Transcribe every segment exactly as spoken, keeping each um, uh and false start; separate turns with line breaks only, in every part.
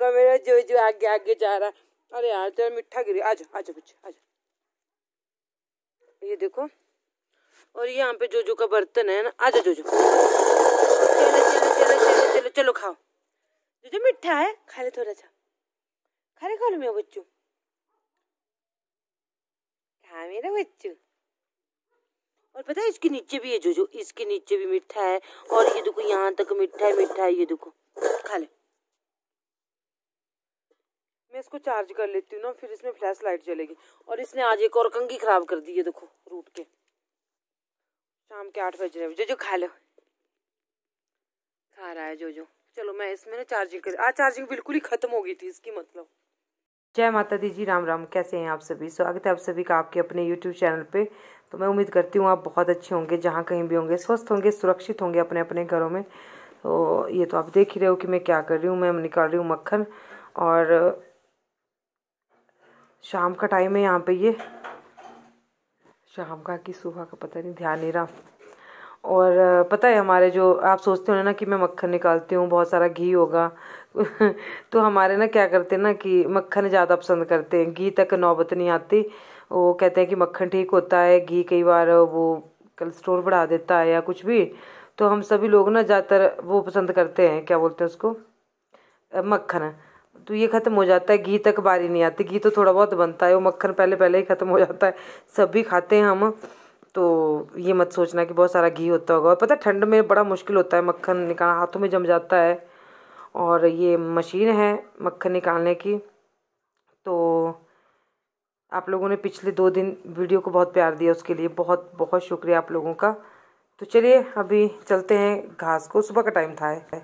देखो मेरा जो जो आगे आगे जा रहा है। अरे यार तेरा मिठा गिरी, आजा आजा बच्चे आजा। ये देखो, और यहाँ पे जो जो का बर्तन है ना, आजा जो जो, चलो चलो चलो चलो चलो चलो खाओ। जो जो मिठा है खा ले, थोड़ा सा खा ले, खा लो मेरा बच्चू, खा मेरा बच्चू। और पता है इसके नीचे भी है जो जो, इसके नीचे भी मीठा है, और ये देखो यहाँ तक मीठा है मीठा है, ये देखो खा ले। मैं इसको चार्ज कर लेती हूँ ना, फिर इसमें फ्लैश लाइट जलेगी। और इसने आज एक और कंघी खराब कर दी है, देखो रूट के। शाम के आठ बज रहे हैं, जो जो खा लो, खा रहा है जो जो। चलो मैं इसमें ना चार्जिंग कर, आज चार्जिंग बिल्कुल ही खत्म हो गई थी इसकी, मतलब। जय माता दी जी, राम राम। कैसे हैं आप सभी? स्वागत है आप सभी का आपके अपने यूट्यूब चैनल पे। तो मैं उम्मीद करती हूँ आप बहुत अच्छे होंगे, जहाँ कहीं भी होंगे, स्वस्थ होंगे, सुरक्षित होंगे अपने अपने घरों में। तो ये तो आप देख ही रहे हो कि मैं क्या कर रही हूँ। मैं निकाल रही हूँ मक्खन, और शाम का टाइम है यहाँ पे, ये शाम का कि सुबह का पता नहीं, ध्यान नहीं रहा। और पता है हमारे जो, आप सोचते हो ना कि मैं मक्खन निकालती हूँ बहुत सारा घी होगा तो हमारे ना क्या करते हैं ना कि मक्खन ज़्यादा पसंद करते हैं, घी तक नौबत नहीं आती। वो कहते हैं कि मक्खन ठीक होता है, घी कई बार वो कोलेस्ट्रॉल बढ़ा देता है या कुछ भी। तो हम सभी लोग ना ज़्यादातर वो पसंद करते हैं, क्या बोलते हैं उसको, मक्खन। तो ये ख़त्म हो जाता है, घी तक बारी नहीं आती। घी तो थोड़ा बहुत बनता है, वो मक्खन पहले पहले ही ख़त्म हो जाता है, सभी खाते हैं हम। तो ये मत सोचना कि बहुत सारा घी होता होगा। और पता है ठंड में बड़ा मुश्किल होता है मक्खन निकालना, हाथों में जम जाता है। और ये मशीन है मक्खन निकालने की। तो आप लोगों ने पिछले दो दिन वीडियो को बहुत प्यार दिया, उसके लिए बहुत बहुत शुक्रिया आप लोगों का। तो चलिए अभी चलते हैं घास को, सुबह का टाइम था है।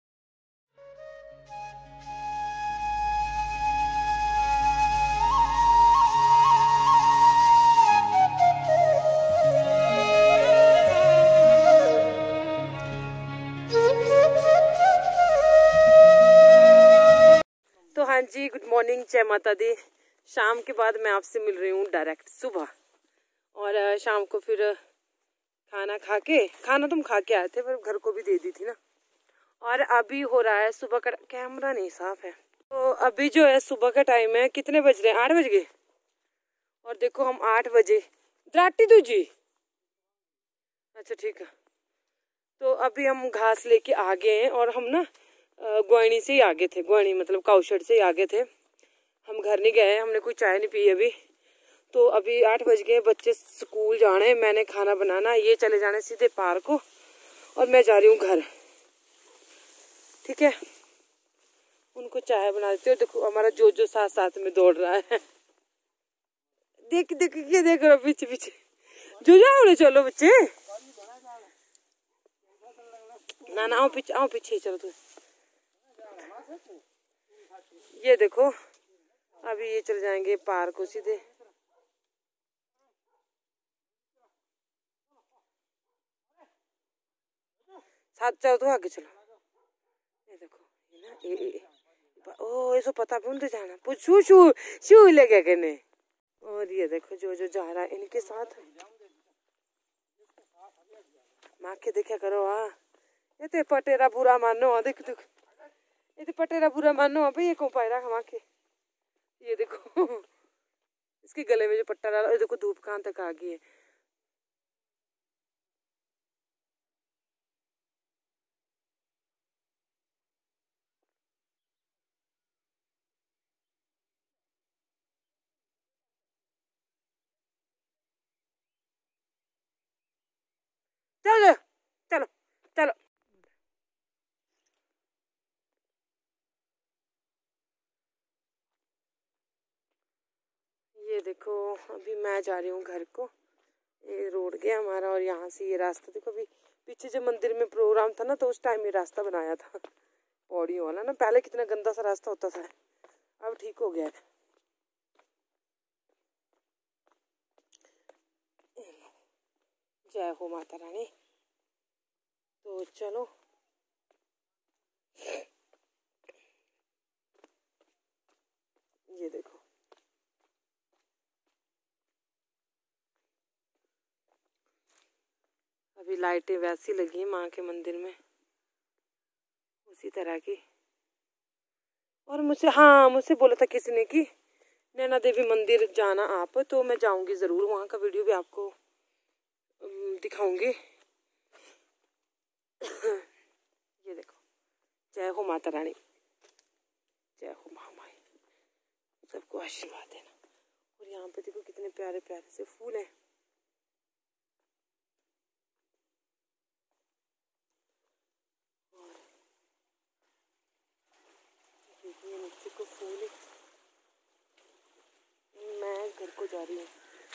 तो हाँ जी, गुड मॉर्निंग, जय माता दी। शाम के बाद मैं आपसे मिल रही हूँ डायरेक्ट सुबह। और शाम को फिर खाना खा के, खाना तुम खा के आए थे पर घर को भी दे दी थी ना। और अभी हो रहा है सुबह का, कैमरा नहीं साफ है। तो अभी जो है सुबह का टाइम है, कितने बज रहे हैं, आठ बज गए। और देखो हम आठ बजे द्राटी दू जी, अच्छा ठीक है। तो अभी हम घास लेके आ गए हैं, और हम ना ग्वाणी से ही आगे थे, ग्वाणी मतलब काउशेड से ही आगे थे। हम घर नहीं गए, हमने कोई चाय नहीं पी अभी। तो अभी आठ बज गए, बच्चे स्कूल जाने, मैंने खाना बनाना, ये चले जाने सीधे पार्क को, और मैं जा रही हूँ घर। ठीक है, उनको चाय बना देती हूँ। देखो हमारा जो जो साथ साथ में दौड़ रहा है, देख देख ये देख रहा पीछे पीछे। जो जाओ चलो बच्चे, ना ना आओ पीछे, आओ पीछे चलो तुम। ये देखो अभी ये चल जाएंगे पार्क को सीधे। साथ चलो तो आगे चलो। ये देखो ये ना, ये, ये, ओ ऐसा पता भी उनसे जाना, पूछू शू शू लगे कहने। और ये देखो जो जो जा रहा है इनके साथ, माँ के देखा करो। हाँ ये तो पटेरा बुरा मानो, देख देख ये तो पटेरा बुरा मानो भाई, ये कौन पाए रहा माँ के। ये देखो इसके गले में जो पट्टा डाला, ये देखो धूप कहाँ तक आ गई है। चलो चलो चलो। ये देखो अभी मैं जा रही हूँ घर को। ये रोड गया हमारा, और यहाँ से ये रास्ता देखो। अभी पीछे जो मंदिर में प्रोग्राम था ना, तो उस टाइम ये रास्ता बनाया था पौड़ियों वाला ना। पहले कितना गंदा सा रास्ता होता था, अब ठीक हो गया है। जय हो माता रानी। तो चलो ये देखो अभी लाइटें वैसी लगी माँ के मंदिर में, उसी तरह की। और मुझसे हाँ मुझसे बोला था किसी ने कि नैना देवी मंदिर जाना आप, तो मैं जाऊंगी ज़रूर, वहाँ का वीडियो भी आपको दिखाऊंगी। ये देखो, जय हो माता रानी, जय हो महामाई, सबको आशीर्वाद देना। और यहाँ पे देखो कितने प्यारे प्यारे से फूल हैं। और ये नीचे को फूल है। मैं घर को जा रही हूँ।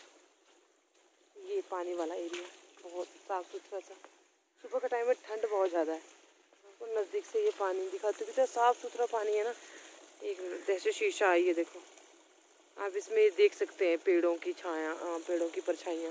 ये पानी वाला एरिया बहुत साफ सुथरा सा, सुबह का टाइम में ठंड बहुत ज़्यादा है। आपको नज़दीक से ये पानी दिखाती हूँ, कितना साफ सुथरा पानी है ना। एक मिनट, जैसे शीशा आई है देखो, आप इसमें देख सकते हैं पेड़ों की छाया, पेड़ों की परछाइयाँ।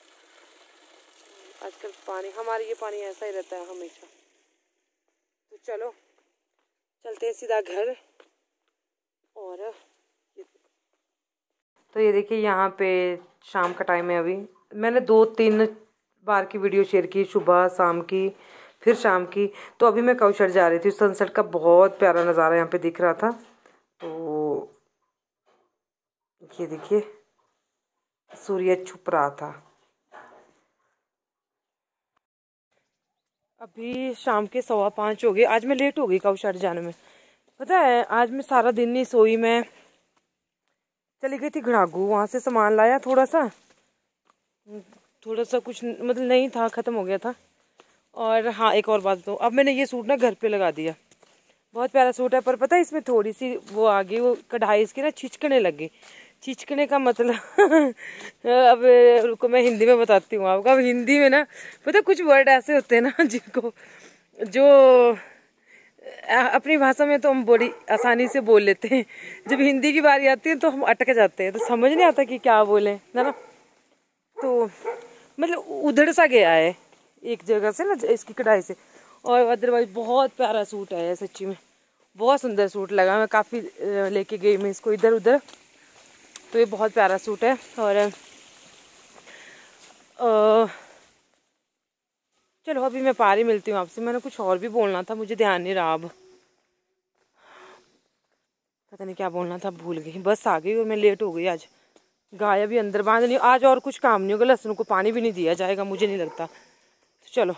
आजकल पानी, हमारे ये पानी ऐसा ही रहता है हमेशा। तो चलो चलते हैं सीधा घर। और ये तो ये देखिए यहाँ पे शाम का टाइम है। अभी मैंने दो तीन बार की वीडियो शेयर की, सुबह शाम की फिर शाम की। तो अभी मैं काउशर जा रही थी, सनसेट का बहुत प्यारा नज़ारा यहाँ पे दिख रहा था। तो ये देखिए सूर्य छुप रहा था। अभी शाम के सवा पाँच हो गए। आज मैं लेट हो गई काउशर जाने में। पता है आज मैं सारा दिन नहीं सोई, मैं चली गई थी घड़ागू, वहाँ से सामान लाया थोड़ा सा थोड़ा सा कुछ मतलब नहीं था, ख़त्म हो गया था। और हाँ एक और बात, तो अब मैंने ये सूट ना घर पे लगा दिया। बहुत प्यारा सूट है, पर पता है इसमें थोड़ी सी वो आ गई, वो कढ़ाई इसकी ना छिचकने लग गई। छिचकने का मतलब अब रुको मैं हिंदी में बताती हूँ आपको। अब हिंदी में ना पता कुछ वर्ड ऐसे होते हैं ना जिनको जो अपनी भाषा में तो हम बड़ी आसानी से बोल लेते हैं, जब हिंदी की बारी आती है तो हम अटक जाते हैं, तो समझ नहीं आता कि क्या बोले ना ना। तो मतलब उधड़ सा गया है एक जगह से ना इसकी कढ़ाई से। और अदरवाइज बहुत प्यारा सूट है सच्ची में, बहुत सुंदर सूट लगा। मैं काफ़ी लेके गई मैं इसको इधर उधर, तो ये बहुत प्यारा सूट है। और आ, चलो अभी मैं पारी मिलती हूँ आपसे। मैंने कुछ और भी बोलना था, मुझे ध्यान नहीं रहा, अब पता नहीं क्या बोलना था, भूल गई। बस आ गई और मैं लेट हो गई। आज गाय भी अंदर बांध नहीं, आज और कुछ काम नहीं होगा, लहसुन को पानी भी नहीं दिया जाएगा मुझे नहीं लगता। तो चलो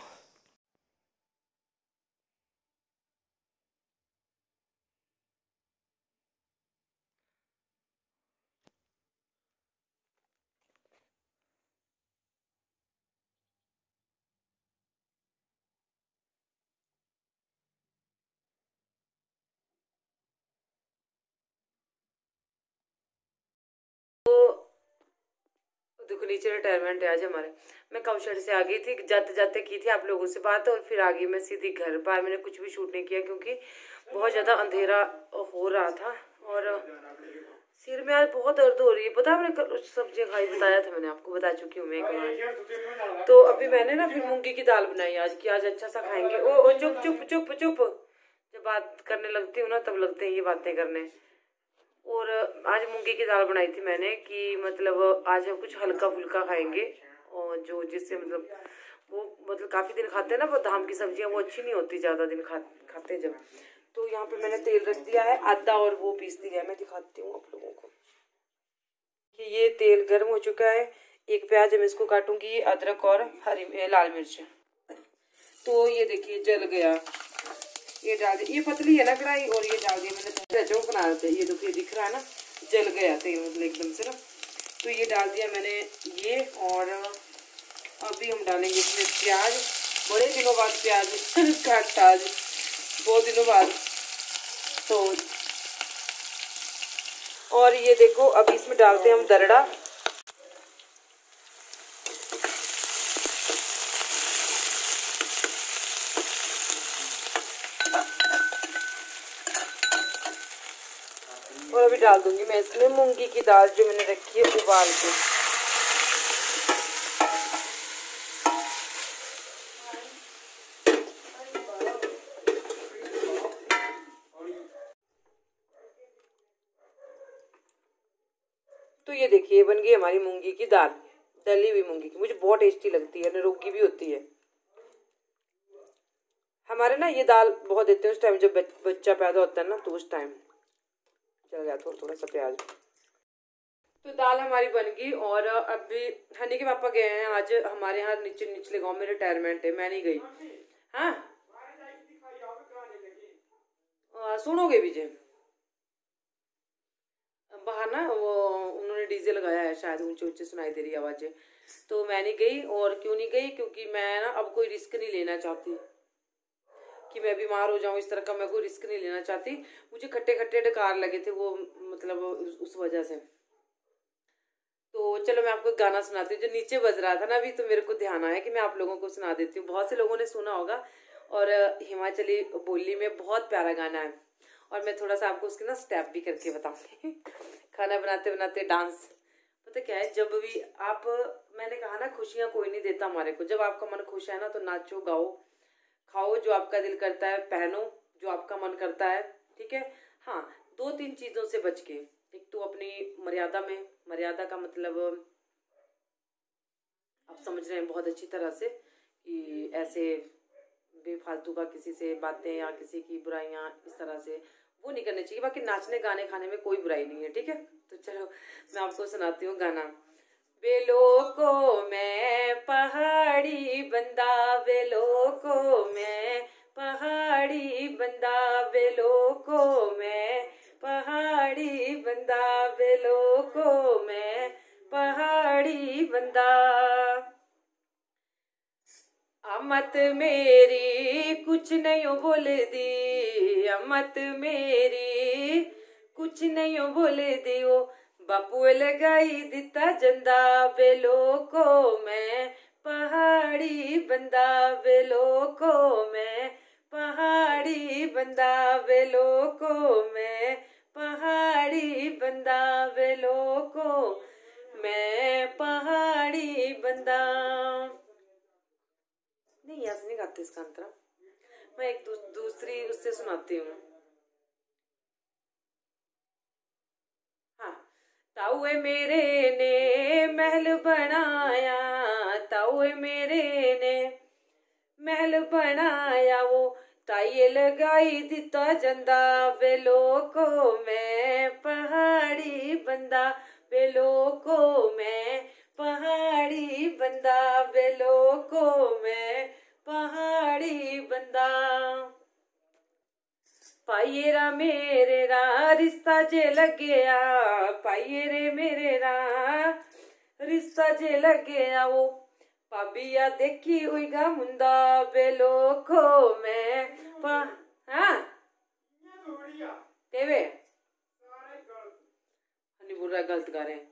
देखो नीचे रिटायरमेंट है आज हमारे। मैं काउशर से आ गई थी, जाते जाते की थी आप लोगों से बात, और फिर आ गई मैं सीधी घर। बाहर मैंने कुछ भी शूट नहीं किया क्योंकि बहुत ज़्यादा अंधेरा हो रहा था। और सिर में आज बहुत दर्द हो रही है। पता है मैंने कल सब्जियाँ खाई, बताया था मैंने आपको, बता चुकी हूँ मैं एक बार। तो अभी मैंने ना फिर मूंगी की दाल बनाई आज की, आज अच्छा सा खाएंगे। ओ ओ चुप चुप चुप चुप, जब बात करने लगती हूँ ना तब लगते हैं ये बातें करने। और आज मूंगी की दाल बनाई थी मैंने कि मतलब आज हम कुछ हल्का फुल्का खाएंगे, और जो जिससे मतलब वो मतलब काफ़ी दिन खाते हैं ना वो धाम की सब्जियां, वो अच्छी नहीं होती ज़्यादा दिन खा खाते हैं जब। तो यहाँ पे मैंने तेल रख दिया है, आधा और वो पीस दिया है। मैं दिखाती हूँ आप लोगों को कि ये तेल गर्म हो चुका है। एक प्याज मैं इसको काटूंगी, अदरक और हरी लाल मिर्च। तो ये देखिए जल गया, ये डाल दिया। ये पतली है ना कढ़ाई, और ये डाल दिया मैंने जो बना रहे थे। ये देखिए दिख रहा है ना, जल गया तेल मतलब एकदम से ना। तो ये डाल दिया मैंने ये, और अभी हम डालेंगे इसमें प्याज। बड़े दिनों बाद प्याज काटा, आज बहुत दिनों बाद। तो और ये देखो अभी इसमें डालते हैं हम दरड़ा। और अभी डाल दूंगी मैं इसमें मूंगी की दाल जो मैंने रखी है उबाल के। तो ये देखिए बन गई हमारी मूंगी की दाल, दली हुई मूंगी की। मुझे बहुत टेस्टी लगती है, निरोगी भी होती है। हमारे ना ये दाल बहुत देते हैं उस टाइम जब बच्चा पैदा होता है ना, तो उस टाइम चल गया थोड़ा थोड़ा सा प्याज। तो दाल हमारी बन गई और अभी हनी के पापा गए हैं आज हमारे यहाँ नीचे निचले गांव में रिटायरमेंट है, मैं नहीं गई। हाँ सुनोगे विजय बाहर ना वो उन्होंने डीजे लगाया है शायद, ऊंचे ऊंचे सुनाई दे रही आवाजें। तो मैं नहीं गई। और क्यों नहीं गई? क्योंकि मैं ना अब कोई रिस्क नहीं लेना चाहती कि मैं बीमार हो जाऊं, इस तरह का मैं कोई रिस्क नहीं लेना चाहती। मुझे खट्टे खट्टे डकार लगे थे वो, मतलब उस वजह से। तो चलो मैं आपको गाना सुनाती हूँ जो नीचे बज रहा था ना अभी, तो मेरे को ध्यान आया कि मैं आप लोगों को सुना देती हूँ। बहुत से लोगों ने सुना होगा और हिमाचली बोली में बहुत प्यारा गाना है और मैं थोड़ा सा आपको उसके ना स्टेप भी करके बताऊंगी। खाना बनाते बनाते डांस। पता क्या है, जब भी आप, मैंने कहा ना खुशियां कोई नहीं देता हमारे को। जब आपका मन खुश है ना तो नाचो गाओ खाओ, जो आपका दिल करता है पहनो, जो आपका मन करता है, ठीक है। हाँ, दो तीन चीजों से बच के। एक तो अपनी मर्यादा में, मर्यादा का मतलब आप समझ रहे हैं बहुत अच्छी तरह से कि ऐसे बेफालतू का किसी से बातें या किसी की बुराइयां इस तरह से वो नहीं करनी चाहिए। बाकी नाचने गाने खाने में कोई बुराई नहीं है, ठीक है। तो चलो मैं आपको सुनाती हूँ गाना। बेलो को मैं पहाड़ी बंदा, बेलो को मैं पहाड़ी बंदा, बेलो को मैं पहाड़ी बंदा, बेलो को मैं पहाड़ी बंदा। अमत मेरी कुछ नहीं बोल दी, अमत मेरी कुछ नहीं बोल दी, ओ बापू लगाई दिता जंदा, बेलो को मैं पहाड़ी बंदा, बेलो को मैं पहाड़ी बंदा, बेलो को मैं पहाड़ी बंदा, बेलो को मैं पहाड़ी बंदा। नहीं ऐसे नहीं गाते इसका अंतरा, मैं एक दू, दूसरी उससे सुनाती हूँ। हाँ, ताऊए मेरे ने महल बनाया, ताऊए मेरे ने महल बनाया, वो ताइये लगाई दिता जंदा, बेलो को मैं पहाड़ी बंदा, बेलो को मैं पहाड़ी बंदा, बेलो को मैं पहाड़ी बंदा। पाइये रा मेरे रा रिश्ता जे लग गया, पाइये रे मेरे रा रिश्ता जे लग गया, वो पाबिया देखी उइगा मुंदा, बेलो को मैं पा हाँ देवे हनी बोल रहा गलत गा रहे हैं।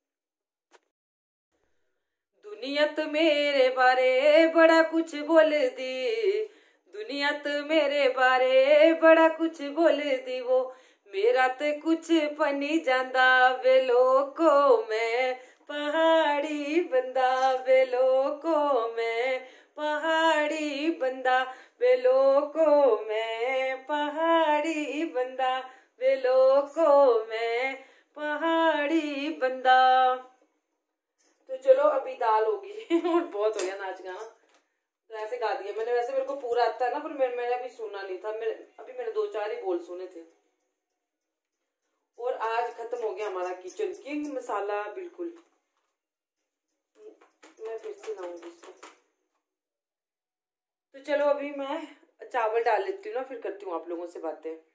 दुनिया तो मेरे बारे बड़ा कुछ बोल दी, दुनिया तो मेरे बारे बड़ा कुछ बोल दी, वो मेरा तो कुछ पनी जांदा, बेलो को मैं पहाड़ी बंदा, बेलो को मैं पहाड़ी बंदा, बेलो को मैं पहाड़ी बंदा, बेलो को मैं पहाड़ी बंदा। तो चलो अभी दाल होगी और बहुत हो गया नाच गाना, तो ऐसे गा दिया मैंने। वैसे मेरे को पूरा आता है ना, पर मैंने मैंने अभी सुना नहीं था, मेरे अभी मैंने दो चार ही बोल सुने थे। और आज खत्म हो गया हमारा किचन किंग मसाला बिल्कुल। मैं फिर से लाऊंगी इसको। तो चलो अभी मैं चावल डाल लेती हूँ ना, फिर करती हूँ आप लोगों से बातें।